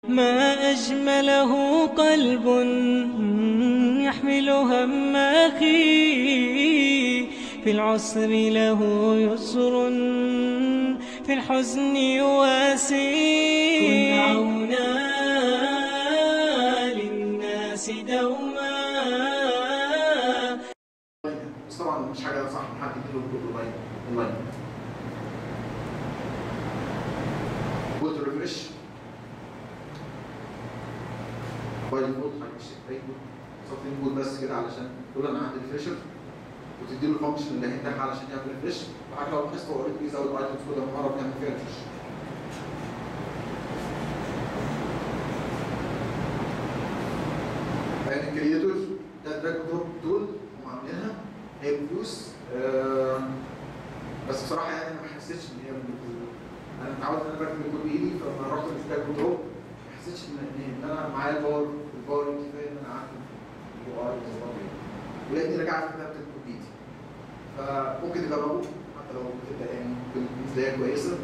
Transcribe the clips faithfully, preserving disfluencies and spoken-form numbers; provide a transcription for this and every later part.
ما أجمله قلب يحمل هم أخيه، في العسر له يسر في الحزن يواسيه. كن عونا للناس دوما. بس طبعا مش حاجه صح ان حد يديله الكود اونلاين اونلاين. قلت ريفرش باي ديفولت هيمشي سطرين كود بس كده علشان تقول انا عندي ريفرشر، وتديله الفانكشن اللي هيفتحها علشان يعمل ريفرش. وحتى لو لاحظت هو اوريدي بيزود ايتمز كل مره بنعمل فيها ريفرش. يعني الكريتور ده دراج دروب تول هم عاملينها هي بفلوس، آه بس بصراحه يعني ما حسيتش ان هي انا متعود ان انا بكتب الكود بايدي، فلما رحت للدراج دروب ما حسيتش ان ان انا معايا الباور الباور كفايه ان انا اعمل اليو اي وظبطه، ولقيتني رجعت كتبت الكود بايدي. فممكن تجربوا حتى لو بتبدا يعني بميزانيه كويسه.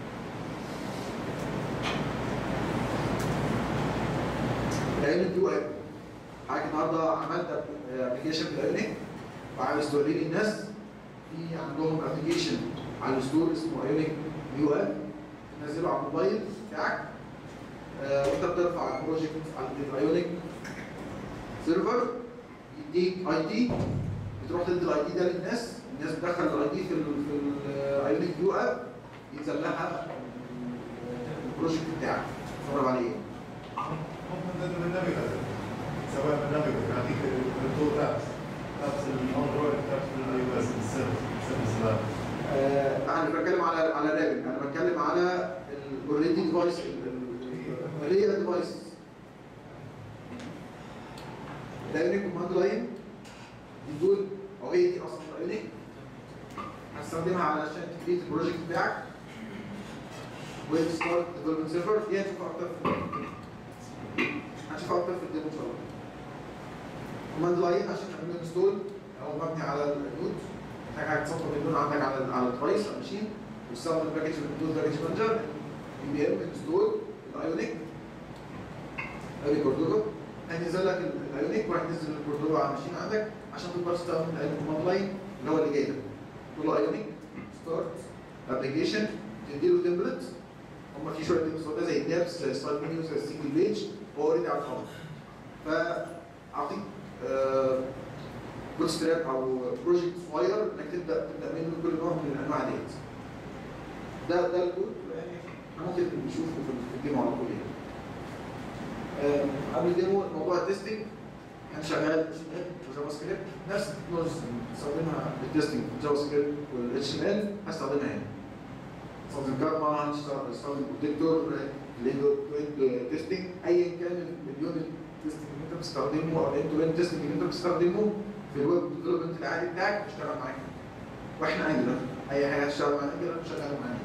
لان اليو اي حاجه النهارده عملت ابلكيشن بالايونيك وعايز توريه للناس، في عندهم ابلكيشن على الستور اسمه ايونيك يو اي، تنزله على الموبايل بتاعك آه وانت بترفع البروجكت على الايونيك سيرفر، يديك اي دي، بتروح تدي الاي دي ده للناس، الناس بتدخل الاي دي في الايونيك يو اي، ينزل لها البروجكت بتاعك تتفرج عليه. ممكن تنزل من نافيجاتور، سواء من نافيجاتور يعطيك التو تابس، تابس الاندرويد تابس الاي او اس السيرفس السيرفس. انا مش بتكلم على على الرابط، انا بتكلم على الاوريدي ديفايس الريال ديفايس. الايونيك كوماند لاين دول او ايه دي اصلا الايونيك هتستخدمها علشان تكريت البروجكت بتاعك. ويب ستارت ديفلوبمنت سيرفر دي هتشوفها اكتر في هتشوفها اكتر في الديمو ان شاء الله. كوماند لاين عشان تعمل انستول او مبني على النود، محتاج حاجه تسطب النود عندك على على الديفايس او الماشين، وتستخدم الباكج من النود باكج مانجر بي بي ام انستول الايونيك ادي كوردوبا، هينزل لك الايونيك وهتنزل الكوردوبا على الماشين عندك عشان تقدر تستخدم الكوماند لاين اللي هو اللي جاي ده. تقول له ايونيك ستارت ابلكيشن، تديله تمبلت، هم في شويه تمبلتس زي التابس زي السلايد منيو زي السنجل بيج، هو اوريدي على الخط. فاعطيك بوت ستراب او بروجكت صغير انك تبدا تبدا منه كل نوع من الانواع ديت. ده ده الكود يعني ممكن نشوفه في الديمو على طول يعني. قبل الديمو موضوع التستنج كان شغال اتش ام ال وجافا سكريبت، نفس التكنولوجيز بنستخدمها بالتستنج جافا سكريبت والاتش ام ال هستخدمها هنا. هستخدم كارما، هستخدم بروتكتور، الاند تيستنج، ايا كان المليون التستنج اللي انت بتستخدمه او الاند تو اند تيستنج اللي انت بتستخدمه في الويب ديفلوبمنت العادي بتاعك بتشتغل معاك. واحنا انجلر اي حاجه هتشتغل معانا انجلر شغال معانا.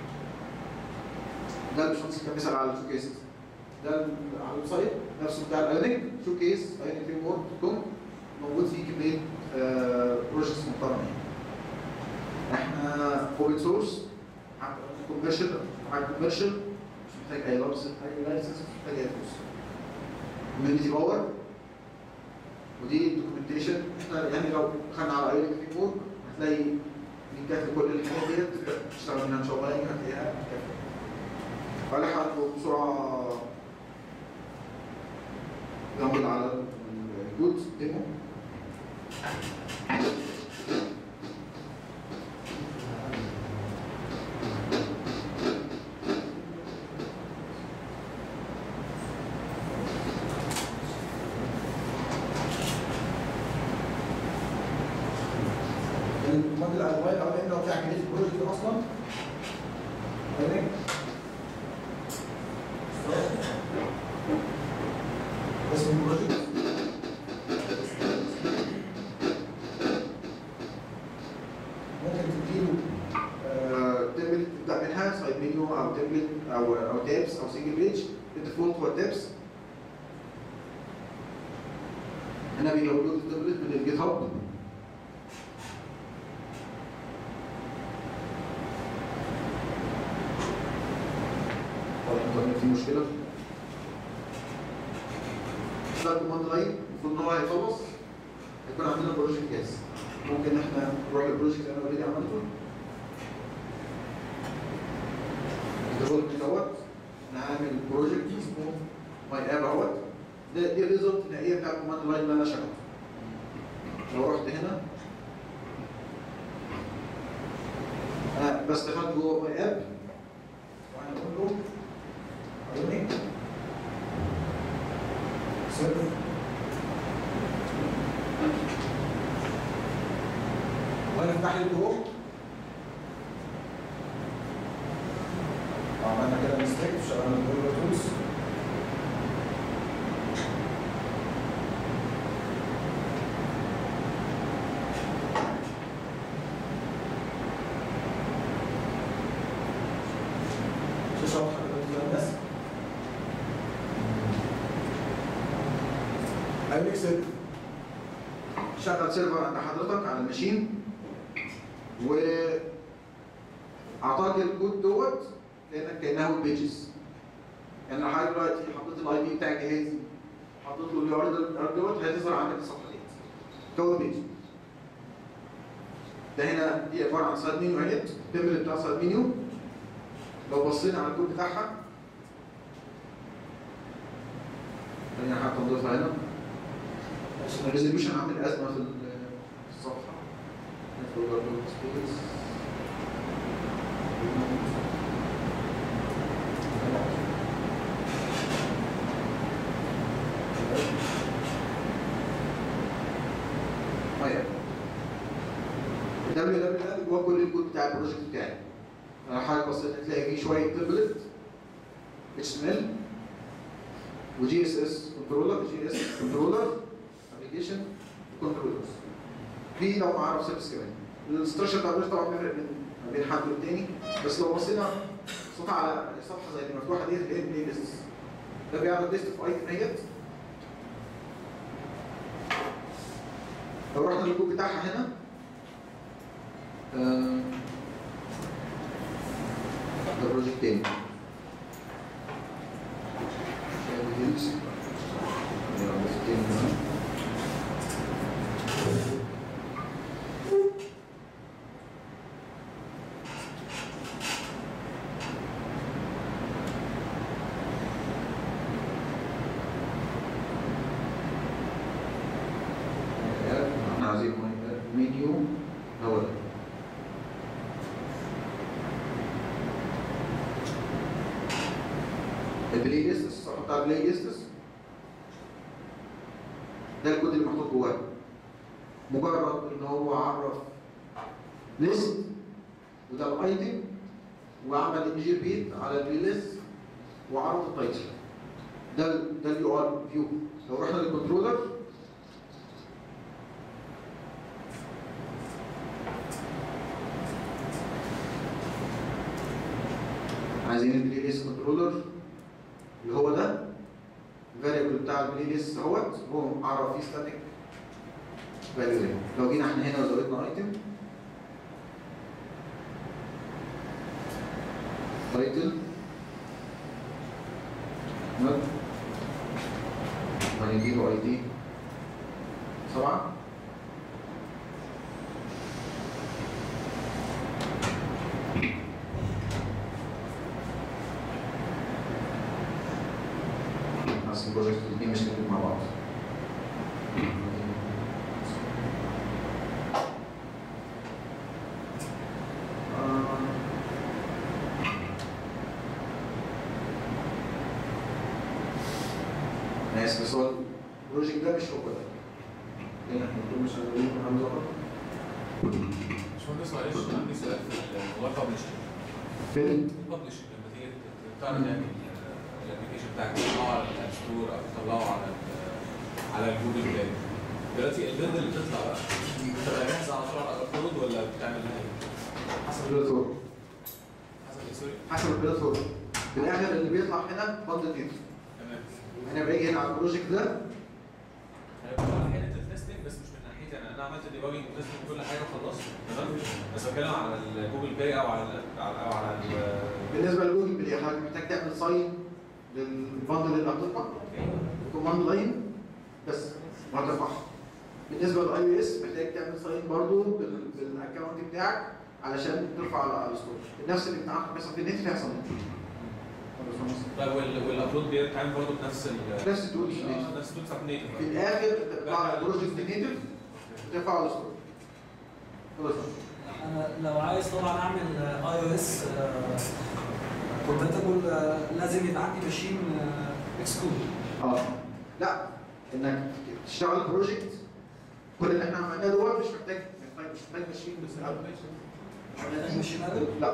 ده الباشمهندس كان بيسال على الشو كيسز. ده على الويب سايت نفسه بتاع الايونيك شو كيس ايونيك فريم ورك دوت كوم، موجود فيه كميه بروجكتس محترمه. احنا اوبن سورس، كوميرشال، حاجه كوميرشال مش محتاج اي لابس اي لايسنس، مش محتاج اي فلوس. كوميونتي باور، ودي الدوكيومنتيشن. احنا يعني لو دخلنا على ايونيك فريم ورك هتلاقي لينكات لكل الحاجات ديت تبدا تشتغل منها ان شاء الله، يعني هتلاقيها كافيه. ولا حد بسرعه نعمل على الكود ديمو. الكوماند الاولاني الاولاني اللي هو بتاع كريت البروجكت اصلا تمام. اسم البروجكت ممكن تديله تمبلت تبدا منها سايد منيو او تمبلت او او تابس او سنجل بيج. الديفولت هو التابس. هنا بيداونلود التمبلت من الجيت هاب. في مشكله؟ ده الكوماند لاين المفروض ان هو هيخلص هيكون عندنا بروجكت جاهز. ممكن احنا نروح للبروجكت اللي انا اوريدي عملته. البروجكت دوت نعمل بروجكت اسمه ماي اب اهوت. ده دي الريزلت النهائيه بتاع الكوماند لاين اللي انا شغلته. لو رحت هنا انا بس دخلت جوه ماي اب وهنقول له ايونيك سيرفر وهنفتح لي الجروب. عملنا كده ميستيك شغلنا الجروب تولز. ايونيك سيرفر شغل سيرفر عند حضرتك على الماشين واعطاك الكود دوت لانك كانها ويب بيجز. يعني لو حضرتك دلوقتي حطيت الاي بي بتاع الجهاز حطيت له اليو ار دوت هتظهر عندك الصفحه دي كويب بيج. ده هنا دي عباره عن سايد منيو اهيت التمبلت بتاع سايد منيو. لو بصينا على الكود بتاعها خلينا حتى نضيفها هنا عشان الريزوليوشن عامل ازمه في الصفحه. ندخل برضه سبيس طيب الدبليو دبليو ده جوه كل الكود بتاع البروجكت بتاعي. انا حضرتك بصيت هتلاقي فيه شويه تمبلت اتش تي ام ال وجي اس اس كنترولر جي اس كنترولر ابلكيشن كنترولرز. في لو معرف سيرفيس كمان. الاستراكشر بتاع البروجكت طبعا بيفرق من بين حد والتاني بس لو بصينا صوتها على صفحه زي اللي مفتوحه دي اللي هي بلاي ليست. ده بيعرض ليست في ايتم اهيت. لو رحنا للكود بتاعها هنا آه ده بروجكت تاني. عايزين منيو هو ده. البلاي ليست الصفحه بتاع البلاي ليست ده الكود اللي محطوط جواه. مجرد ان هو عرف ليست وده الايتم وعمل ان جي بيت على البلاي ليست وعرض التايتل. ده ده اليو ار فيو. لو رحنا للكنترولر عايزين البلاي ليست كنترولر اللي هو ده الفاريبل بتاع البلاي ليست اهوت هو عرف فيه ستاتيك فاليو. لو جينا احنا هنا وزودنا ايتم تايتل وهنديله اي دي سبعه بس البروجكت الاثنين مش كاتبين مع بعض. انا اسف بس هو البروجكت ده مش هو ده. لان احنا كنا شغالين هنظبط. باشمهندس معلش عندي سؤال في موضوع الببلشنج. فين؟ الببلشنج لما تيجي تعرض يعني الابلكيشن بتاعك تطلعه على الاب ستور او تطلعه على على الجوجل بلاي. دلوقتي البيلد اللي بتطلع بقى بتبقى جاهزه على طول على الكود ولا بتعمل ايه؟ حسب البلاتفورم. حسب ايه سوري؟ حسب البلاتفورم. في الاخر اللي بيطلع هنا بندل تيتر. تمام. انا باجي هنا على البروجكت ده هيبقى من ناحيه التستنج بس مش من ناحيتي انا. انا عملت ديباجنج وتستنج كل حاجه وخلصت تمام؟ بس بتكلم على الجوجل بلاي او على او على بالنسبه لجوجل بلاي حضرتك محتاج تعمل ساين للبندل اللي هتطلع كوماند لاين بس وهترفعها. بالنسبه للاي او اس محتاج تعمل ساين برضه بالاكونت بتاعك علشان ترفع على الستور. نفس اللي بتاعك بيحصل في النت هيحصل هنا. طيب والابلود بيتعمل برضه بنفس ال نفس التولز اه نفس التولز بتاعت نيتف. في الاخر انت بتطلع على البروجكت نيتف وترفعه على الستور. خلاص. انا لو عايز طبعا اعمل اي او اس كومباتبل لازم يبقى عندي ماشين اكسكلود. اه لا انك تشتغل بروجكت كل اللي احنا عملناه دوت مش محتاج محتاج مش محتاج ماشين محتاج ماشين قبل؟ لا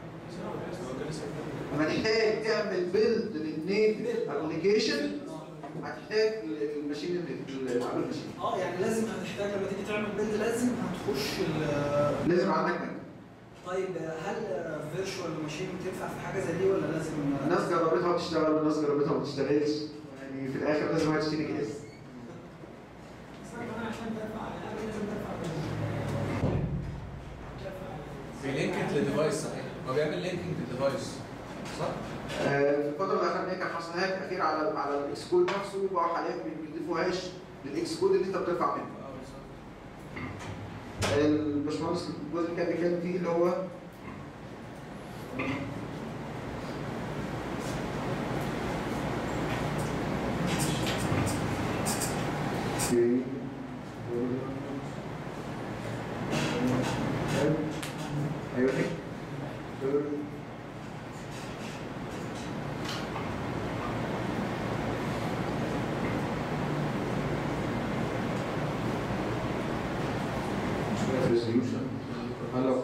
لما تحتاج تعمل بيلد للنيتف ابلكيشن هتحتاج الماشين اللي قبل الماشين. اه يعني لازم هتحتاج لما تيجي تعمل بيلد لازم هتخش لازم عندك مكان. طيب هل فيرتشوال ماشين تنفع في حاجه زي دي ولا لازم؟ الناس جربتها وتشتغل والناس جربتها وما تشتغلش، يعني في الاخر لازم هتشتري جهاز. بيلينكد للديفايس صحيح، هو بيعمل لينكينج للديفايس صح؟ آه في الفترة الأخرانية كان حصل هاك أخير على على الإكس كود نفسه، وبقوا حاليا بيضيفوا هاش للإكس كود اللي أنت بترفع منه. الباشمهندس الجزء اللي كان بيتكلم فيه اللي هو ايوه resolution. Hello.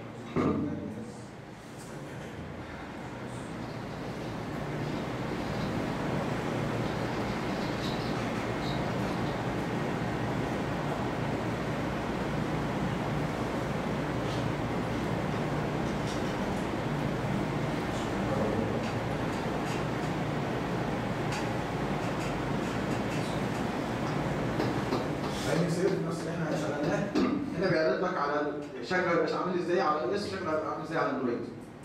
هنا بيعرض لك على شكله هيبقى عامل ازاي على الاي اس، شكله هيبقى عامل ازاي على الاندرويد.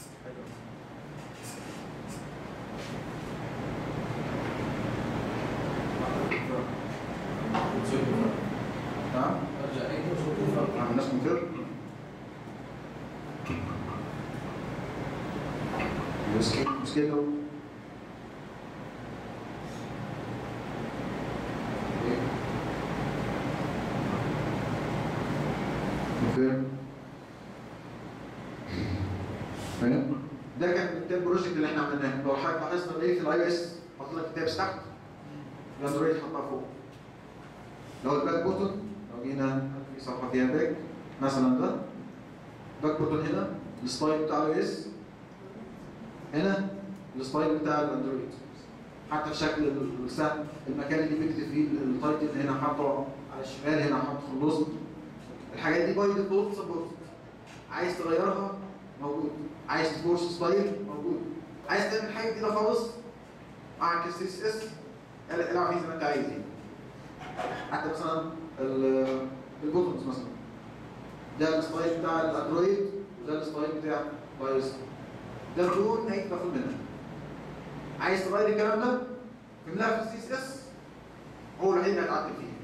نعم؟ نعم الناس كونفير. مسكيلو ده كان ده البروجكت اللي احنا عملناه. لو حضرتك لاحظنا ايه في الاي اس حاطط لك التابس تحت، الاندرويد حطها فوق. لو الباك بوتون لو جينا في صفحه فيها باك مثلا، ده باك بوتون هنا الستايل بتاع الاي اس، هنا الستايل بتاع الاندرويد. حتى في شكل السهم المكان اللي بيكتب فيه التايتل هنا حاطه على الشمال، هنا حاطه في النص. الحاجات دي باي ديفولت سبورت. عايز تغيرها موجود، عايز تفورس ستايل موجود، عايز تعمل حاجه جديده خالص معك السي اس اس العب فيه زي ما انت عايز. حتى مثلا البوتونز مثلا، ده الستايل بتاع الاندرويد وده الستايل بتاع الاي اس، ده بدون اي تدخل منها. عايز تغير الكلام ده في ملف السي اس اس، هو الوحيد اللي هتعدل فيه.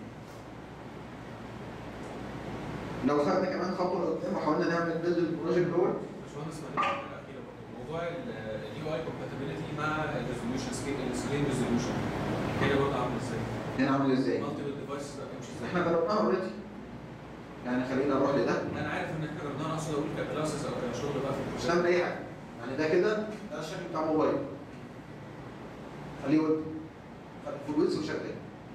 لو خدنا كمان خطوه لقدام وحاولنا نعمل بيلد البروجكت دوت. باشمهندس موضوع اليو اي كومباتيبلتي مع الريزوليوشن سكيل ريزوليوشن هنا برضه عامل ازاي؟ هنا عامل ازاي؟ مالتيبل ديفايسز بقى بيمشي ازاي؟ احنا جربناها اوريدي. يعني خلينا نروح لده. انا عارف ان احنا جربناها، اقصد اقول ككلاسز او كشغل بقى في مش هنعمل اي حاجه. يعني ده كده ده الشكل بتاع موبايل. خليه ويب. فول ويدز وشغال.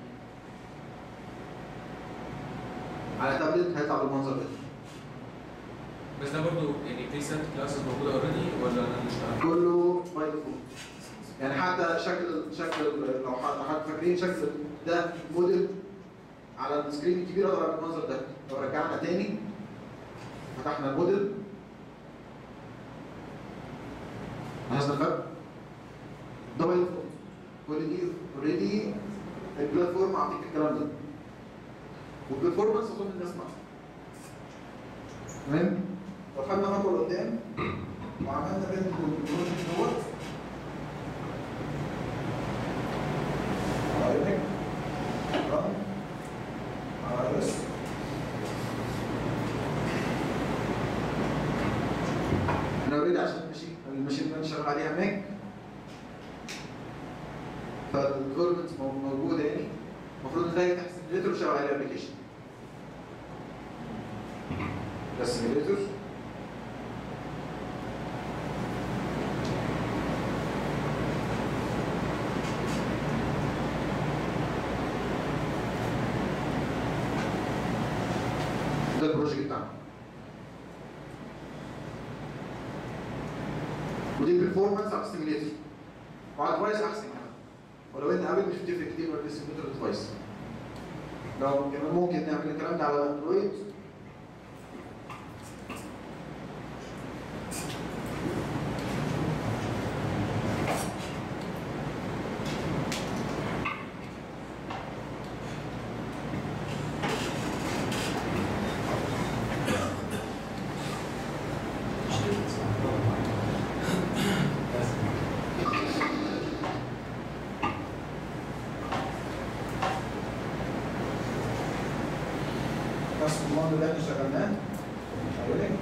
على تابلت هيطلع بالمنظر ده. بس ده برضه يعني بري سيت كلاسز موجوده اوريدي ولا انا مش عارف؟ كله باي ديفولت. يعني حتى شكل شكل لو حضرتك فاكرين شكل ده موديل على السكرين الكبير اقدر بالمنظر ده. لو رجعنا تاني فتحنا الموديل لاحظنا الفرق؟ ده باي ديفولت. كل دي اوريدي البلاتفورم عطيك الكلام ده. والبرفورمانس اظن الناس معاها. تمام؟ لو خدنا خطوه لقدام وعملنا بين البروجكت دوت رايك فالديفلوبمنت موجوده يعني المفروض ان ده يفتح سيميليتور ويشغل عليه الابلكيشن. ده السيميليتور ده البروجكت بتاعنا. ودي البرفورمانس على السيميليتور وعلى الديفايس احسن كمان. ولو ان ابل مش بتفرق كتير ولا السيميليتور الديفايس. لو كمان ممكن نعمل الكلام ده على اندرويد نفس الموديل اللي احنا شغلناه اولين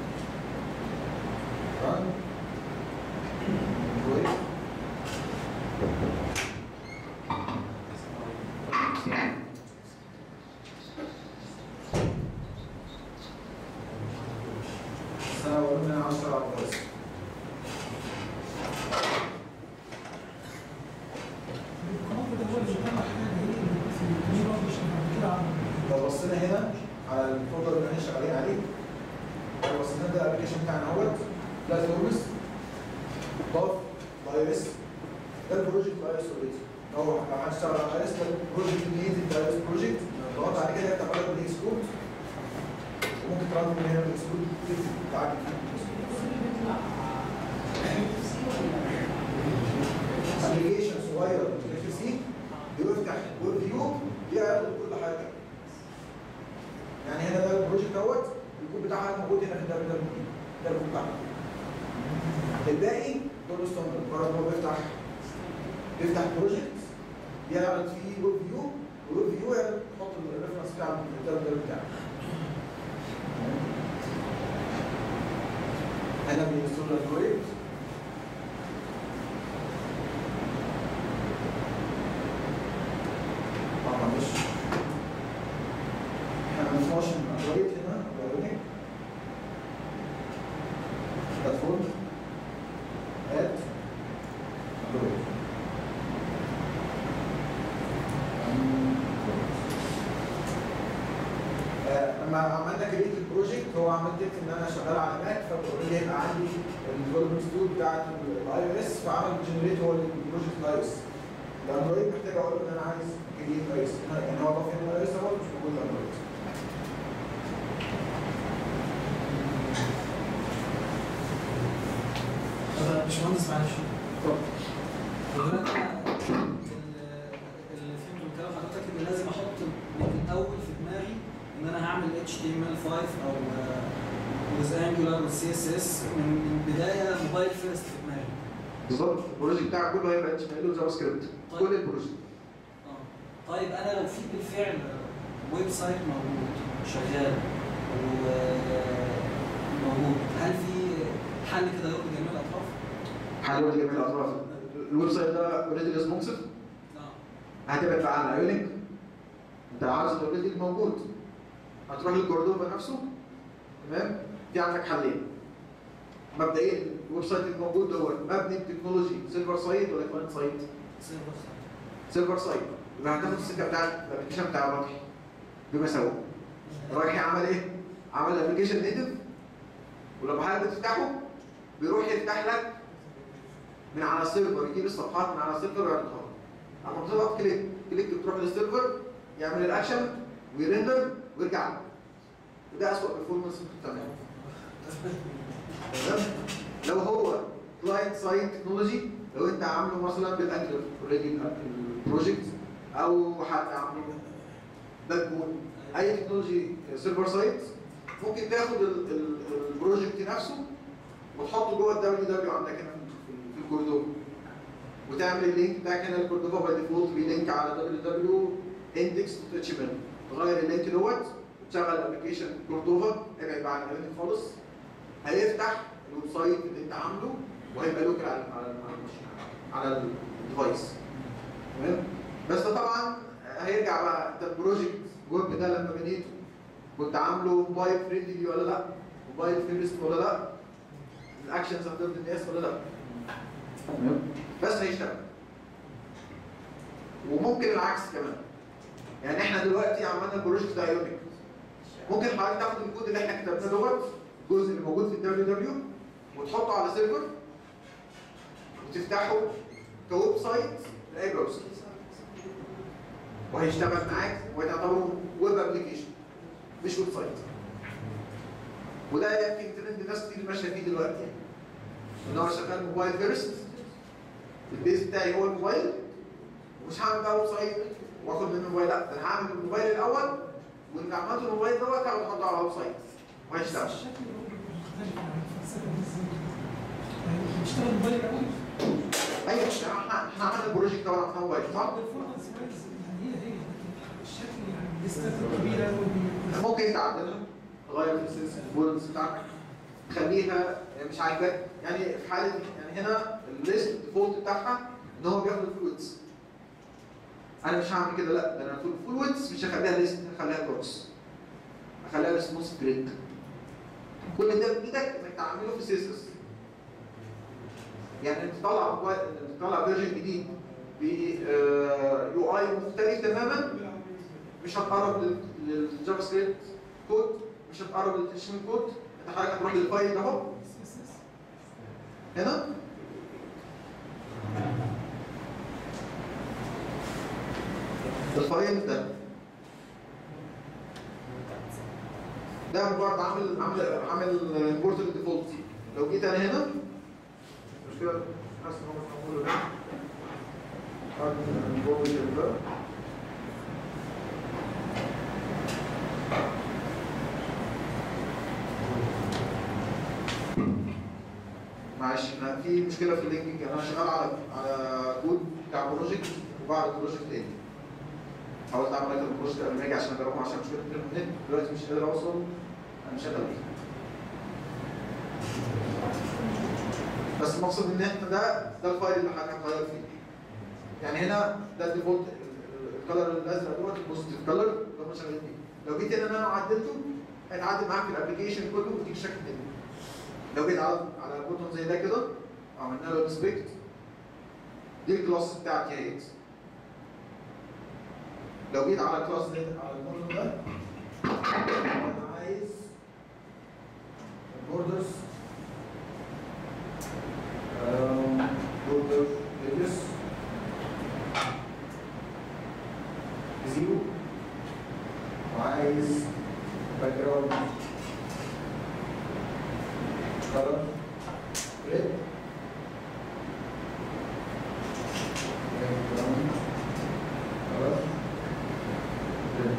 ران كويس السنة قلنا عشرة على الكويس. لو بصينا هنا على الفولدر اللي احنا شغالين عليه لو بصينا ده الابلكيشن بتاعنا اهوت بلاتفورمز ضاف الاي او اس ده البروجكت الاي او اس اوريدي. لو لو هنشتغل على الاي او اس ده البروجكت الجديد الاي او اس بروجكت ضغط عليه كده يفتح لك الاكسكلود وممكن ترن من هنا الاكسكلود تعدي ابلكيشن صغير في سي بيفتح ويب فيو يعرض كل حاجه. يعني هنا ده البروجكت دوت الكود بتاعها موجود هنا في الدبليو دبليو اي ده الكود بتاعها. الباقي دول ستاندرد مجرد هو بيفتح بيفتح بروجكت يعرض فيه ويب فيو والويب فيو يعني تحط الريفرنس بتاع الدبليو دبليو بتاعك. هنا بينستول اندرويد طبعا مش احنا بنفوش اندرويد هنا اندرويد بلاتفورم اد اندرويد لما عملنا كريت البروجكت هو عملت ان انا شغال على ماك فاوريدي هيبقى عندي الديفلوبمنت ستول بتاعت الاي او اس فعمل جنريت هو البروجكت الاي او اس. الاندرويد محتاج اقول له ان انا عايز كريت اي او اس يعني هو ضاف هنا الاي او اس اهو مش موجود الاندرويد. طب يا باشمهندس معلش اتفضل. دلوقتي انا اللي فهمته من كلام حضرتك ان لازم احط من الاول في دماغي ان انا هعمل اتش تي ام ال خمسة او ويز انجولار والسي اس اس من البدايه موبايل فيرست في دماغي. بالظبط البروجكت بتاعك كله هيبقى اتش ام ال وجافا سكريبت كل البروجكت. اه طيب انا لو في بالفعل ويب سايت موجود شغال وموجود هل في حل كده يرضي جميع الاطراف؟ حل يرضي جميع الاطراف. الويب سايت ده اوريدي ريسبونسيف هتبعت على ايونيك انت عاوز الاوريدي الموجود هتروح للكوردوفا نفسه تمام. في عندك حلين مبدئيا الويب سايت الموجود دوت مبني بتكنولوجي سيلفر سايت ولا كلاينت سايت؟ سيلفر سايت. سيلفر سايت يبقى هتاخد السكه بتاعت الابلكيشن بتاع الراجل بما سوا. رايح يعمل ايه؟ عمل ابلكيشن نيتف ولما حضرتك بتفتحه بيروح يفتح لك من على السيرفر يجيب الصفحات من على السيرفر ويعرضها لك. لما بتضغط كليك كليك بتروح للسيرفر يعمل الاكشن ويرندر ويرجع لك. وده اسوء برفورمانس ممكن تعمله. تمام؟ لو هو كلاينت سايت تكنولوجي لو انت عامله مثلا بالاكتف اوريدي البروجكت او حتى عامله باك بون اي تكنولوجي سيرفر سايت ممكن تاخد البروجكت نفسه وتحطه جوه الدبليو دبليو عندك هنا في الكوردوفا وتعمل اللينك بتاعك هنا الكوردوفا باي ديفولت بيلينك على دبليو دبليو اندكس دوت اتش ام ال تغير اللينك دوت وتشغل الابلكيشن كوردوفا ابعد بقى عن اللينك خالص هيفتح الويب سايت اللي انت عامله وهيبقى لوكال على على على الديفايس. تمام؟ بس ده طبعا هيرجع بقى انت البروجكت ويب ده لما بنيته كنت عامله موبايل فريندلي ولا لا؟ موبايل فيرست ولا لا؟ الاكشنز هترضي الناس ولا لا؟ تمام؟ بس هيشتغل. وممكن العكس كمان. يعني احنا دلوقتي عملنا البروجكت ده ايونيك. ممكن حضرتك تاخد الكود اللي احنا كتبناه دوت الجزء اللي موجود في الدبليو دبليو وتحطه على سيرفر وتفتحه كويب سايت لاي براوزر. وهيشتغل معاك وهتعتبره ويب ابلكيشن مش ويب سايت. وده يمكن ترند ناس كتير ماشيه فيه دلوقتي يعني. ان هو شغال موبايل فيرست البيز بتاعي هو الموبايل ومش هعمل بقى ويب سايت واخد منه الموبايل، لا ده انا هعمل الموبايل الاول واللي عملته الموبايل دوت هاخد احطه على ويب سايت وهيشتغل. بيشتغل موبايل الاول؟ ايوه احنا احنا عملنا البروجكت ده على موبايل صح؟ البرفورمانس وايز يعني هي هي لكن الشكل يعني الليستات الكبيره قوي ممكن تعدلها تغير في البولنس بتاعك تخليها مش عاجباك يعني في حاله يعني هنا الليست الديفولت بتاعها ان هو بياخد الفول ويدز. انا مش هعمل كده لا ده انا في الفول ويدز مش هخليها ليست هخليها كروس هخليها ريسبونس جريد. كل ده بايدك انك تعمله في سيسس. يعني انت تطلع موبايل انت تطلع فيرجن جديد ب يو اي مختلف تماما مش هتقرب للجافا سكريبت كود مش هتقرب للاتش ام ال كود. انت حضرتك هتروح للفايل ده اهو هنا الفايل ده ده مجرد عامل عامل عامل بورتال ديفولت. لو جيت انا هنا مشكله حاسس ان هو مش معمول ده هاخد ده معلش احنا في مشكله في اللينكينج. انا شغال على على كود بتاع بروجكت وبعرض بروجكت تاني. حاولت اعمل لك البروجكت قبل ما اجي عشان اجربه عشان مشكله الانترنت دلوقتي مش قادر اوصل. انا مش قادر بس المقصود ان احنا ده ده الفايل اللي حضرتك هتغير فيه. يعني هنا ده الديفولت الكلر الازرق دوت البوزيتيف كلر اللي هم شغالين بيه. لو جيت هنا انا عدلته هيتعدل معاك في الابلكيشن كله ويديك شكل تاني. لو جيت على على بوتون زي ده كده عملنا له انسبكت دي الكلاس بتاعتي اهيت. لو جيت على كلاس زي على البوتون ده انا عايز البوردرز بوردر ريديوس زيرو وعايز باك جراوند color red background color red.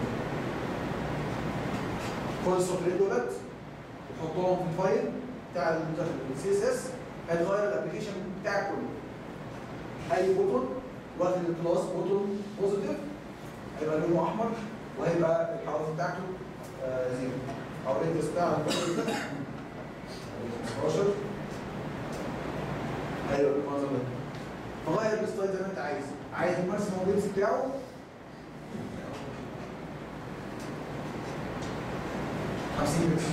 خد السطرين دولت وحطهم في الفايل بتاع السي اس اس هيتغير الابلكيشن بتاعك كله. اي بوتون واخد الكلاس بوتون بوزيتيف هيبقى لونه احمر وهيبقى الحرف بتاعته آه زيرو او الريديوس بتاع البوتون ده خمستاشر. ايوه بالمنظر ده. فغير الستايل زي ما انت عايز. عايز الماكسيموم ويدز بتاعه خمسين متر.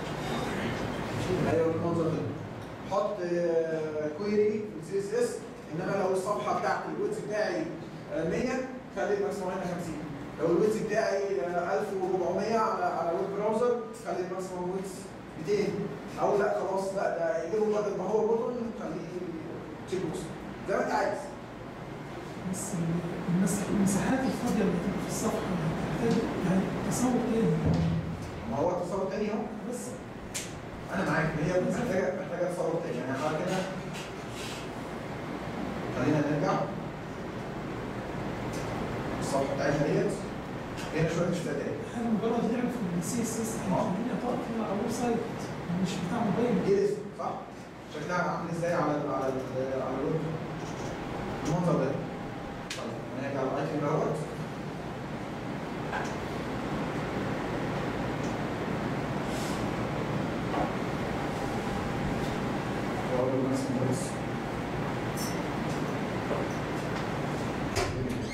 ايوه بالمنظر ده. حط كويري في السي اس اس انما لو الصفحه بتاعت الويدز بتاعي مية خلي الماكسيموم هنا خمسين. لو الويدز بتاعي ألف وأربعمية على على ويب براوزر خلي الماكسيموم ويدز ميتين. او لا خلاص لا ده يجيبه بدل ما هو بوتون خليه تشيك بوكس زي ما انت عايز. بس المساحات الفاضيه اللي بتبقى في الصفحه محتاج يعني تصور تاني. ما هو تصور تاني اهو. بس انا معاك هي محتاجه محتاجه تصور تاني. يعني حاجه كده خلينا نرجع الصفحه بتاعتنا ديت هنا شويه مش تاني. احنا مجرد نعرف ان السي اس اس خلينا طاقه على الويب سايت مش بتاع موبايل. دي اسم صح؟ شكلها عامل ازاي على ال على ال على الويب؟ المنظر ده. طيب هنرجع على الايتم دوت. واقول له ماكسيموم ويدز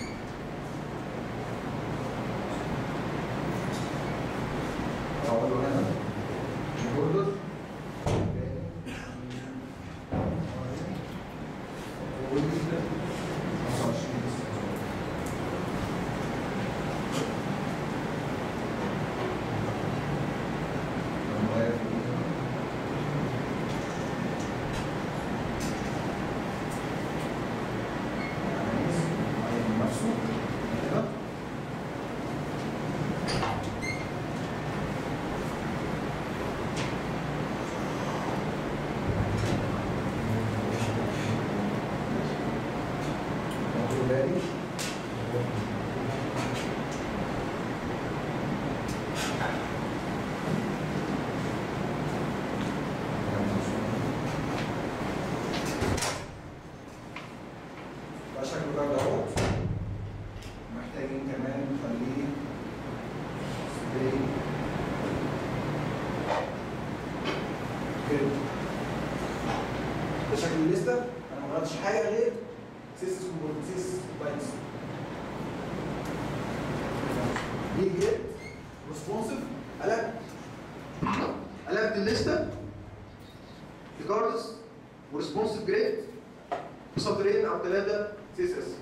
يعني ايه جريد ريسبونسيف؟ قلبت قلبت الليسته ريجاردز وريسبونسيف جريد بسطرين او ثلاثه سي اس اس.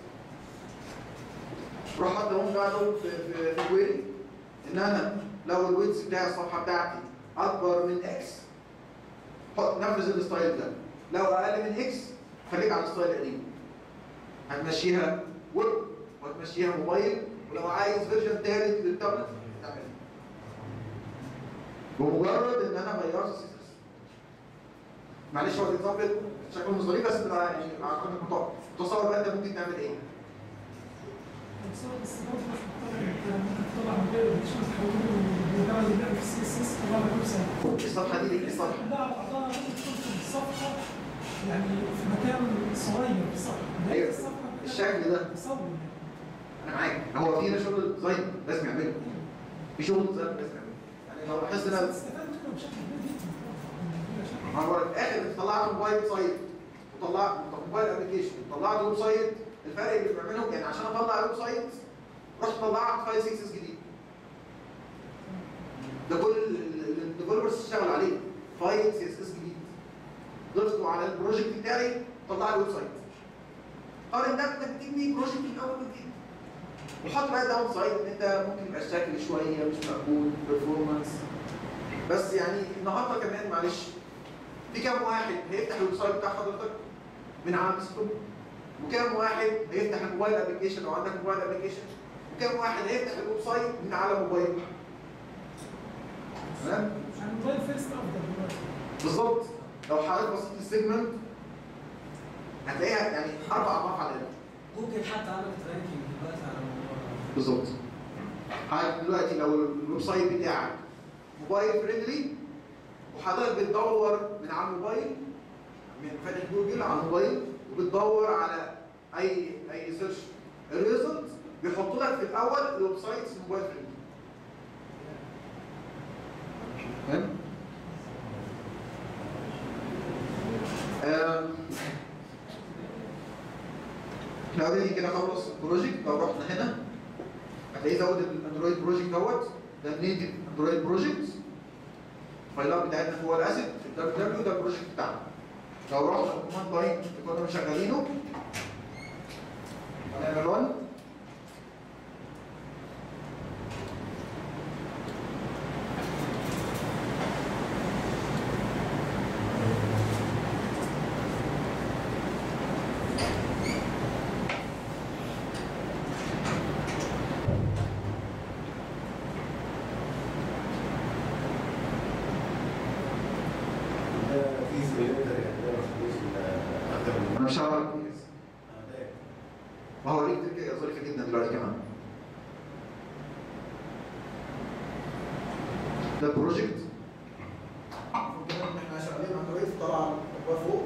روح حطهم بعده في في في كويري ان انا لو الويدز بتاع الصفحه بتاعتي اكبر من اكس حط نفذ الستايل ده، لو اقل من اكس خليك على الستايل القديم. هتمشيها ويب وهتمشيها موبايل، ولو عايز فيرجن ثالث للتابلت هتعملها. بمجرد ان انا غيرت السي اس اس. معلش هو الاكزامبل شكله مش ظريف بس يعني عشان تصور بقى انت ممكن تعمل ايه؟ بس برضه مش مضطر انت ممكن تطلع موديل عشان تحوله لمجرد اللعب في السي اس اس تطلع لك ويب سايت. الصفحه دي ايه الصفحه؟ لا بعضها ممكن تدخل الصفحه يعني في مكان صغير في الصفحه. ايوه الشكل ده تصور انا معاك. هو في شغل ديزاين لازم يعمله، في شغل ديزاين لازم يعمله. يعني لو لاحظت ان انا استفدت منه بشكل كبير جدا. ما هو في الاخر انت طلعت موبايل سايت وطلعت موبايل ابلكيشن وطلعت ويب سايت، الفرق اللي بيعملهم يعني عشان اطلع ويب سايت رحت طلعت فايل سي اس اس جديد. ده كل الديفلوبرز اشتغلوا عليه، فايل سي اس اس جديد ضفته على البروجكت بتاعي طلع لي ويب سايت. قارن ده انك تبني بروجكت من اول وجديد. وحط بقى داون سايد ان انت ممكن يبقى الشكل شويه مش مقبول بيرفورمانس. بس يعني النهارده كمان معلش في كام واحد هيفتح الويب سايت بتاع حضرتك من على الديسكتوب؟ وكام واحد هيفتح الموبايل ابلكيشن لو عندك موبايل ابلكيشن؟ وكام واحد هيفتح الويب سايت من على موبايل؟ تمام؟ يعني الموبايل فيرست افضل دلوقتي. بالظبط. لو حضرتك بصيت السيجمنت هتلاقيها يعني اربع اضعاف على الاقل. جوجل حتى عملت رانكينج دلوقتي على الموضوع ده. بالظبط. حضرتك دلوقتي لو الويب سايت بتاعك موبايل فريندلي وحضرتك بتدور من على الموبايل من فاتح جوجل على الموبايل وبتدور على اي اي سيرش الريزلت بيحط لك في الاول الويب سايتس موبايل فريندلي. فاهم؟ احنا اوريدي كده خلص البروجكت. لو رحنا هنا هتلاقيه زود الاندرويد بروجكت دوت، ده النيتف اندرويد بروجكت. الفايلات بتاعتنا هو الاسيت الدبليو دبليو ده البروجكت بتاعنا. لو رحنا الكوماند لاين اللي كنا مشغلينه هنعمل رن انا مش هعرف ما هو ليك تركية ظريفة جدا دلوقتي كمان. ده البروجكت المفروض كده ان احنا شغالين على اندرويد طالع الاكبار فوق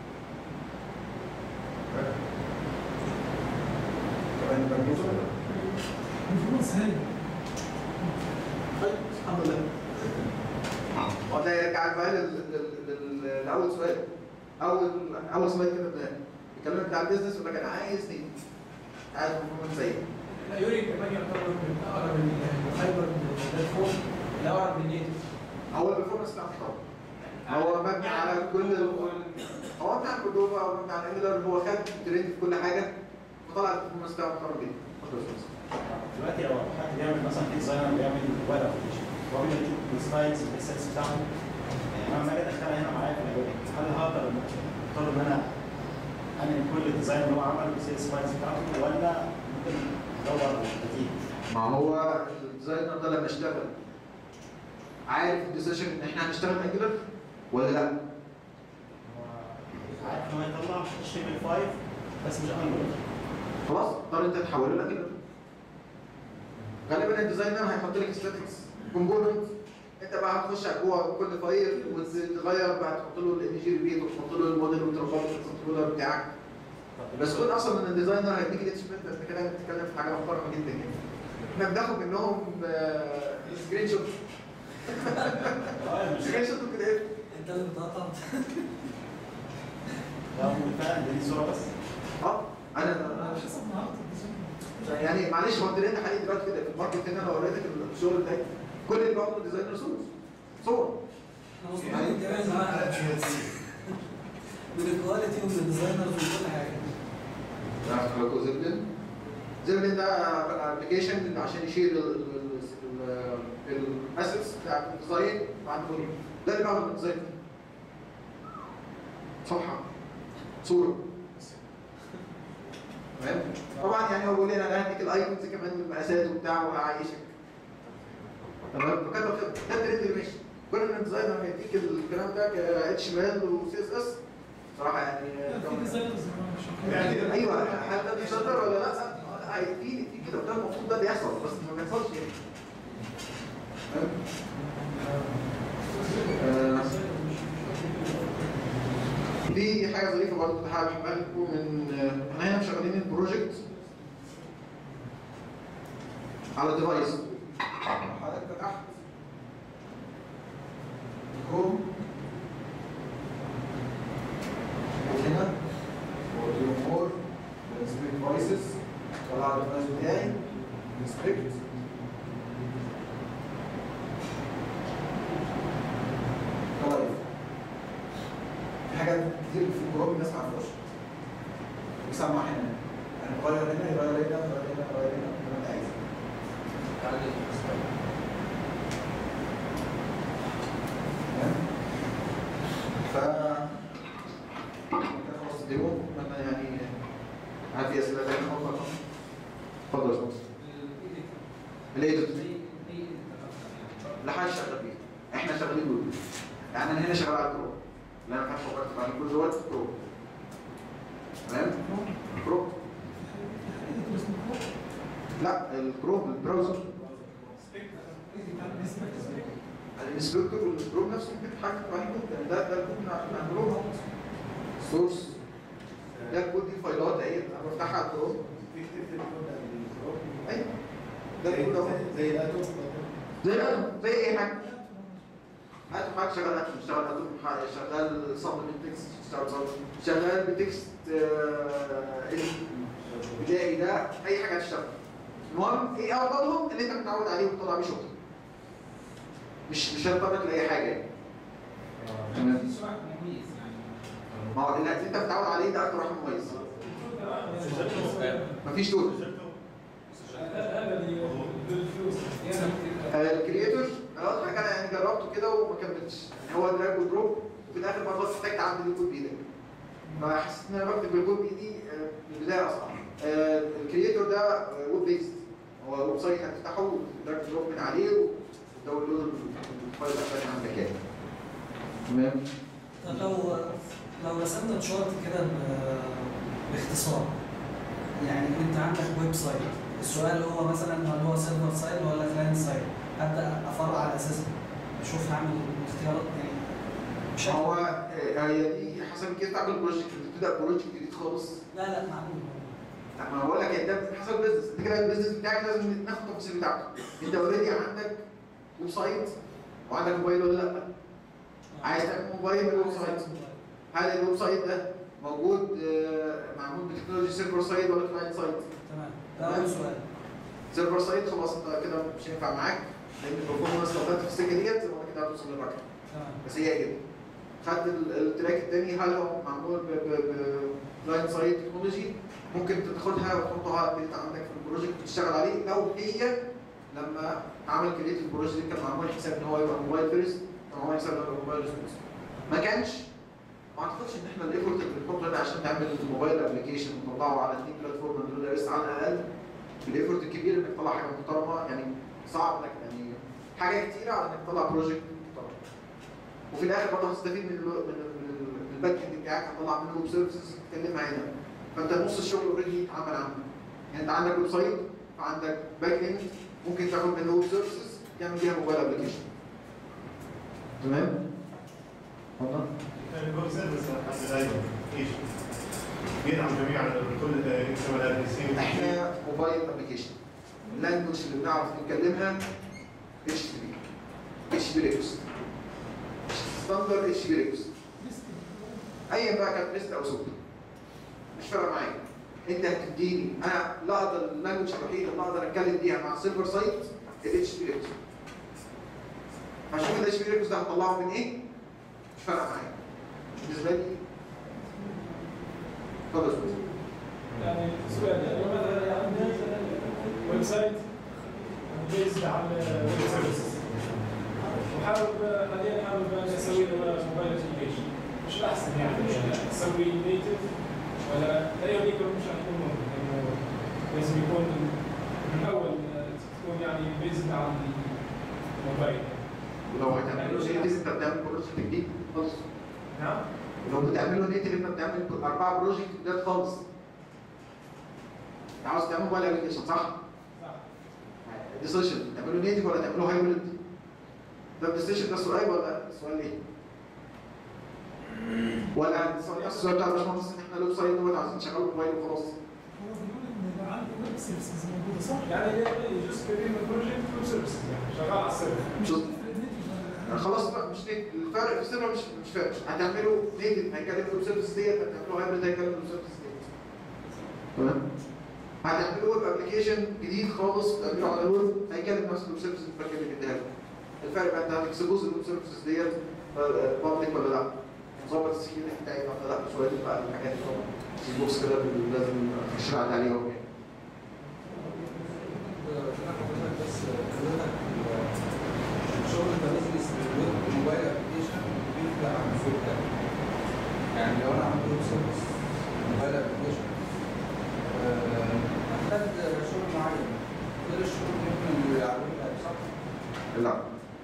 كمان البرمجة الفلوس هاي. طيب الحمد لله. وده يرجعك بقى لاول سؤال. اول اول سؤال كده بيكلمك بتاع البيزنس يقول لك انا عايز ايه؟ عايز برفورمانس زي لا يوري كمان يعتبر من اقرب الهايبر بلاتفورم اللي اقرب من نيتف. هو البرفورمانس بتاعه طبعا هو مبني على كل هو مبني على كوردوفا او مبني على ايميلر. هو خد ترند في كل حاجه وطلع البرفورمانس بتاعه محترم جدا. دلوقتي لو حد بيعمل مثلا في ديزاينر بيعمل موبايل ابلكيشن هو بيشوف السلايدز الاساس بتاعهم، يعني لما اجي ادخلها هنا معايا في الاجابه هل هقدر اختار ان انا انقل كل الديزاين اللي هو عمله بسيل السلايدز بتاعته ولا ممكن ادور بديل؟ ما هو الديزاينر ده لما اشتغل عارف الديسيشن ان احنا هنشتغل انجلر ولا لا؟ هو عارف ان هو يطلع اتش تي ام ال خمسة بس مش انجلر. خلاص اضطر انت تحوله لانجلر. غالبا الديزاينر هيحط لك ستاتكس كومبوننت انت بقى هتخش جوه كل فايل وتغير بقى تحط له الايميجي ريبيت وتحط له الموديل وتربطه بالكنترولر بتاعك. بس كون اصلا ان الديزاينر هيديك الاتشمنت انت كده بتتكلم في حاجه محترمه جدا جدا. احنا بناخد منهم سكرين شوت. سكرين شوت كده ايه؟ انت اللي بتقطع. لا هو فعلا دي صوره بس. اه انا انا حسب مهارة الديزاين. يعني معلش هو انت لقيت حاليا دلوقتي كده في الماركت هنا لو وريتك الشغل ده كل اللي بياخدوا ديزاينر صور صور انا مصمم كمان معاها من الكواليتي ومن الديزاينرز وكل حاجه. تعرف حضرتك زبلين؟ زبلين ده ابلكيشن عشان يشيل الاسيتس بتاعت الديزاين بعد كله ده اللي بعمل الديزاين صفحه صوره تمام. طبعا يعني هو بيقول لي انا هديك الايكونز كمان بالمقاسات وبتاع وهعيشك تمام. فكده ده الترند اللي ماشي. كل ما الديزاينر هيديك الكلام ده ك اتش ام ال وسي اس اس صراحه يعني في ديزاينرز يعني ايوه هل ده بيصدر ولا لا؟ لا في في كده ده المفروض ده بيحصل بس ما بيحصلش يعني. دي حاجه ظريفه برضه حابب احكيها لكم من احنا هنا شغالين البروجكت على ديفايس حضرتك فتحت كروم هنا وقلت له مور انسبكت ديفايسز طلع الديفايس بتاعي انسبكت طيب في حاجات كتير في الكروم الناس ما عرفتهاش بيسمع هنا يعني غير هنا يغير هنا يغير هنا يغير هنا زي ما انت عايز ف خلاص الديمو اتمنى يعني هل في اسئله ثانيه؟ اتفضل يا باشمهندس. الايديت لا حاجه شغال بيها احنا شغالين دول يعني انا هنا شغال على الكروم اللي انا فاهم فكرت بعد كل دوت كروم تمام. كروم لا الكروم البراوزر الانسبكتور والكروم نفسه ممكن تتحكم عليه كود ده ده الكود من الكروم سورس ده الكود دي فايلات اهي انا بفتحها على الكروم ايوه ده الكود اهو زي الاتوم زي الاتوم زي اي حاجه اتوم حاجه شغال اتوم اشتغل اتوم شغال سبلمنت تكست اشتغل سبلمنت شغال بتكست بدائي ده اي حاجه هتشتغل. المهم ايه افضلهم اللي انت متعود عليه وتطلع بيه شغل مش مش هتطبق لاي حاجه يعني. تمام. ما هو اللي انت متعود عليه ده اكتر واحد مميز. مفيش دول. الكرييتور انا قلت حاجه يعني جربته كده وما كملتش يعني هو دراج ودروب وفي الاخر برضه احتجت اعدل الكود بايدي فحسيت ان انا بكتب الكود بايدي من البدايه اصلا. الكرييتور ده ويب بيست هو ويب سايت هتفتحه ودراج ودروب من عليه وداونلود الفايل ده عندك يعني. تمام. طب لو لو رسمنا تشارت كده باختصار يعني انت عندك ويب سايت السؤال هو مثلا هل هو سيرفر سايد ولا كلاينت سايد؟ ابدا افرع على اساس اشوف هعمل اختيارات يعني بشكل هو هي دي حسب الكيس بتاع البروجكت بتبدا بروجكت جديد خالص. لا لا معلوم. ما انا بقول لك ده حسب البيزنس انت كده البيزنس بتاعك لازم ناخد التفاصيل بتاعته. انت اوريدي عندك ويب سايت وعندك موبايل ولا لا؟ عايز تعمل موبايل ولا ويب سايت؟ هل الويب سايت ده موجود معمول بتكنولوجي سيرفر سايد ولا كلاينت سايد؟ تمام. ده اول سؤال. سيرفر سايد خلاص انت كده مش هينفع معاك لان البرفورمانس لو خدت في السكه ديت وبعد كده هتوصل للرقم. تمام. بس هي كده. خدت التراك الثاني هل هو معمول بكلاينت سايد تكنولوجي ممكن تاخدها وتحطها انت عندك في البروجكت وتشتغل عليه لو هي لما عمل كريت البروجكت كان معمول حساب ان هو يبقى موبايل فيرست او معمول حساب ان هو موبايل فيرست. ما كانش ما اعتقدش ان احنا الايفورت اللي بنحطه هنا عشان نعمل الموبايل ابلكيشن ونطلعه على اثنين بلاتفورم من دول على الاقل بالايفورت الكبير انك تطلع حاجه محترمه يعني صعب انك يعني حاجه كتيره على انك تطلع بروجكت محترم. وفي الاخر برضه هتستفيد من من الباك اند بتاعك هتطلع منه ويب سيرفيسز تتكلمها هنا. فانت نص الشغل اوريدي اتعمل عنه. يعني انت عندك ويب سايت فعندك باك اند ممكن تاخد منه ويب سيرفيسز تعمل بيها موبايل ابلكيشن. تمام؟ اتفضل. الويب سيرفيس حتى دايما ايش؟ بيدعم جميع كل اكتمالات السي. احنا موبايل ابلكيشن. اللانجوج اللي بنعرف نتكلمها اتش تي بي. اتش بي ريكوست. ستاندرد اتش بي ريكوست. ايا بقى كانت ريست او سوبر. مش فارقه معايا. انت هتديني انا لا اقدر اللانجوج الوحيده اللي اقدر اتكلم بيها مع السيرفر سايت ال اتش تي بي ريكوست. هشوف ال اتش تي بي ريكوست ده هطلعه من ايه؟ مش فارقه معايا. بالنسبه لي خلاص. يعني سؤال يعني مثلا عندي ويب سايت بيزد على ويب سيرفيسز وحابب حاليا حابب اسوي له موبايل ابلكيشن، مش الاحسن يعني اسوي نيتف ولا لا يكون مش هيكون ممكن انه لازم يكون من اول تكون يعني بيزد على الموبايل. ولو هتعمله نيتف انت بتعمل بروجكت جديد خالص. نعم؟ لو بتعمله نيتف انت بتعمل اربعه بروجكت جداد خالص. انت عاوز تعمل موبايل ابلكيشن صح؟ صح. ديسيشن تعمله نيتف ولا تعمله هايبريد؟ ده الديسيشن ده سؤال ولا سؤال ايه؟ ولا السؤال بتاع الباشمهندس ان احنا لوب سايت دوت عايزين نشغله موبايل وخلاص. هو بيقول ان يبقى عنده ويب سيرفيسز موجوده صح؟ يعني جزء كبير من البروجكت ويب سيرفيسز يعني شغال على السيرفر. مش خلاص بقى مش نيتف، الفرق في السيرفر مش مش فارق. هتعمله نيتف هيكلم الويب سيرفيس ديت، هتعمله هايبريد هيكلم الويب سيرفيس ديت. تمام؟ هتعمله ويب ابلكيشن جديد خالص تعمله على الويب هيكلم نفس الويب سيرفيس اللي فاكر اللي اديها لك. الفرق بقى انت هتكسبوز الويب سيرفيسز ديت بابليك ولا لا؟ مظبط السكيورتي بتاعي ولا لا؟ شويه بقى الحاجات دي طبعا في بوكس كده لازم تشتغل عليهم يعني. بس حضرتك الشغل ده بيزنس بالموبايل ابلكيشن بيفرق عن السوق ده. يعني لو انا عملت ويب سيرفيس موبايل ابلكيشن محتاج شغل معين غير الشغل ممكن على الويب اب صح؟ لا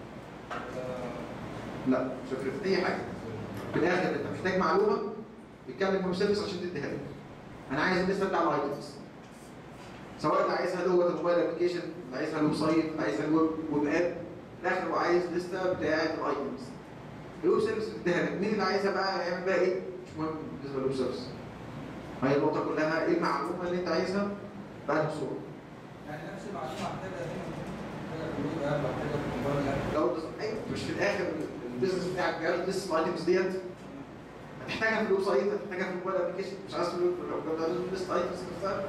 لا مش هتفرق في اي حاجه. في الاخر انت محتاج معلومه بتكلم ويب سيرفيس عشان تديها لك. انا عايز الليسته بتاع الايتمز سواء اللي عايزها دوت الموبايل ابلكيشن، اللي عايزها الويب سايت، اللي عايزها الويب ويب اب، في الاخر هو عايز لسته بتاعه الايتمز. الويب سيرفيس بتديها لك، مين اللي عايزها بقى هيعمل بقى ايه؟ مش مهم بالنسبه للويب سيرفيس. هي النقطه كلها ايه المعلومه اللي انت عايزها بقى بصوره. يعني نفس المعلومه محتاجه هنا محتاجه في الويب اب محتاجه في الموبايل اب. لو ايوه مش في الاخر البيزنس بتاعك جاي لسه الايتمز ديت هتحتاجها في الويب سايت، هتحتاجها في الموبايل ابلكيشن، مش عايز في الويب لو كنت عايز لسه ايتمز نفسها.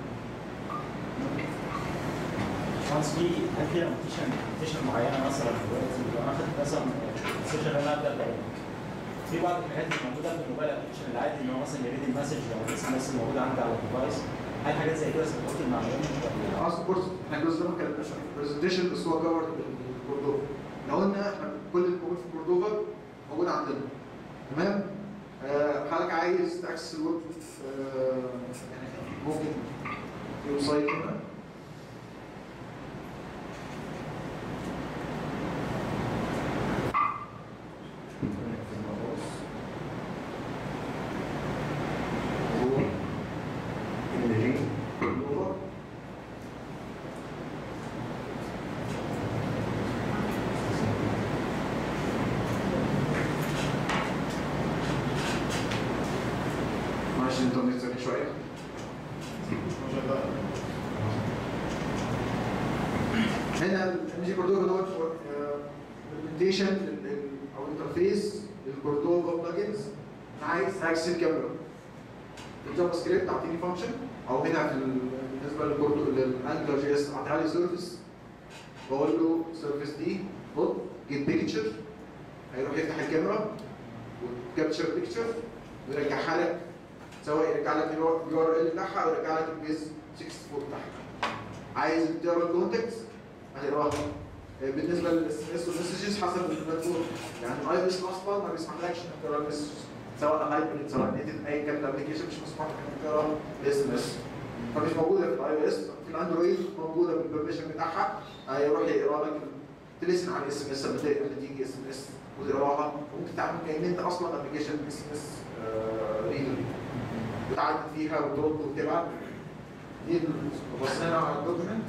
خلاص في هل في ابلكيشن ابلكيشن معينه مثلا دلوقتي لو انا اخدت مثلا السيشن اللي انا ابدا بيه في بعض الحاجات اللي موجوده في الموبايل ابلكيشن العادي ان هو مثلا يريد المسج او الاس ام اس الموجوده عندي على الديفايس، هل حاجات زي كده سبورت المعلومات ولا؟ اه سبورت. احنا الجزء ده ما كلمناش عن البرزنتيشن بس هو كفر بالكوردوفا. لو قلنا احنا كل الموجود في كوردوفا موجود عندنا. تمام؟ آه حضرتك عايز تاكسس الويب آه يعني ممكن في ويب سايت هنا معلش الانترنت ثاني شويه. هنا الام جي كوردوفا دوت امبلمنتيشن او انترفيس للكوردوفا بلجنز. انا عايز اكسس الكاميرا. الجافا سكريبت اعطيني فانكشن او هنا في بالنسبه للكوردوفا للانجلر جي اس اعطيها لي سيرفيس بقول له سيرفيس دي خد جيت بيكتشر هيروح يفتح الكاميرا وكابتشر بيكتشر ويرجعها لك سواء يرجع لك اليو ار ال بتاعها او يرجع لك البيز ستة وستين بتاعها. عايز تقرا الكونتكست هتقراها. بالنسبه للاس ام اس والمسجز حسب البلاتفورم يعني الاي او اس اصلا ما بيسمحلكش انك تقرا المسجز سواء هايبريد سواء نيتف اي كان الابلكيشن مش مسموح لك انك تقرا الاس ام اس فمش موجوده في الاي او اس. في الاندرويد موجوده بالبرميشن بتاعها هيروح يقرا لك تلسن على الاس ام اس لما تيجي اس ام اس وتقراها وممكن تعمل كأن انت اصلا ابلكيشن اس ام اس ريدر وتعدل فيها وترد وتبعت. دي بصينا على الدوكيمنت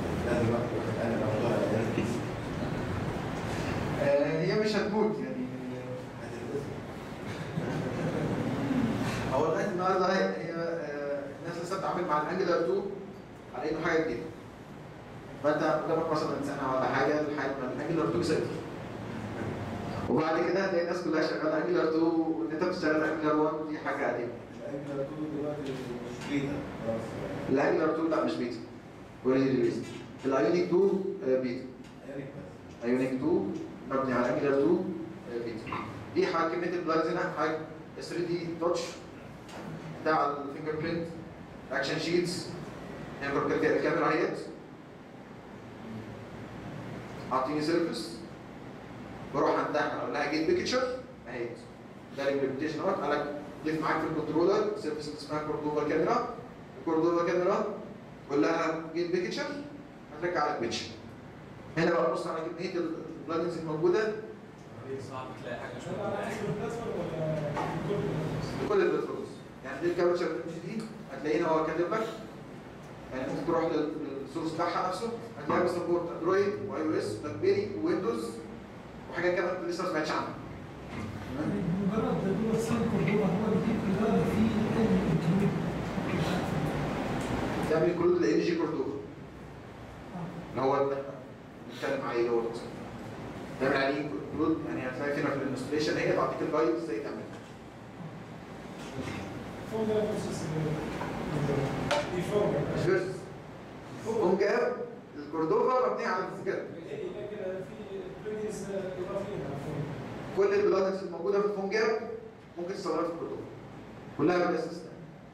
هي مش هتموت يعني هو لغايه النهارده هي هي آه، الناس لسه بتتعامل مع الانجلر اتنين على انه حاجه جديده. فانت قدامك مثلا سنه ولا حاجه لحد ما الانجلر اتنين يسيطر. وبعد كده هتلاقي الناس كلها شغاله انجلر اتنين وان انت بتشتغل انجلر واحد دي حاجه قديمه. الانجلر اتنين دلوقتي مش بيتا خلاص. الانجلر اتنين لا مش بيتا. اوريدي ريليست. الايونيك اتنين آه، بيتا. ايونيك اتنين مبني على انجلر اتنين آه، بيتا. دي حاجه كميه البلاجز هنا حاجه ثري دي تاتش بتاع الفينجر برينت اكشن شيتس الكاميرا اهيت اعطيني سيرفيس بروح عندها اقول لها جيت بيكتشر اهيت ده الامبلمنتيشن اهوت قال لك ضيف معاك في الكنترولر سيرفيس اسمها كوردوفا كاميرا الكوردوفا كاميرا قول لها جيت بيكتشر هترجع لك بيكتشر. هنا بقى بص على كميه البلجنز الموجوده صعب تلاقي حاجه شغال على شويه. حسب البلاتفورم ولا في كل البلاتفورم؟ كل البلاتفورمز يعني دي الكابتشر دي هتلاقينا هو كاتب لك يعني ممكن تروح للسورس بتاعها نفسه هتلاقي بسبورت اندرويد واي او اس بلاك بيري وويندوز وحاجات كمان انت لسه ما سمعتش عنها. مجرد دول سين كوردوفا هو جديد كده في الانكلود تعمل كلود لان جي كوردوفا اللي هو اللي احنا بنتكلم عليه دوت تعمل عليه كلود يعني هتلاقي فينا في الانستليشن هي تعطيك الجايد ازاي تعملها. فوق ده بروسيس دي فوق مش فيرس فون جاب الكوردوفا مبنيه على الفوجات. ايه لكن في بلجنز اضافيه فوق. كل البلجنز الموجوده في الفون جاب ممكن تستخدمها في الكوردوفا كلها بلا استثناء.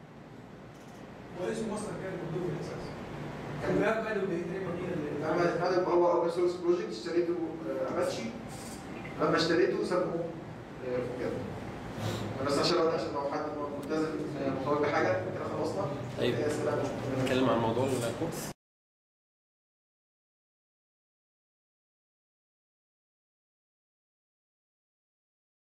هو اسمه مصدر كان كوردوفا اساسا. كان بقى بدأوا بيتريبوا انا هذا هو اوبن سورس بروجكت اشتريته اباتشي لما اشتريته سموه فوجات. بس عشان عشان لو حد ملتزم متوجه بحاجه كده خلصنا. طيب نتكلم عن موضوع الكورس.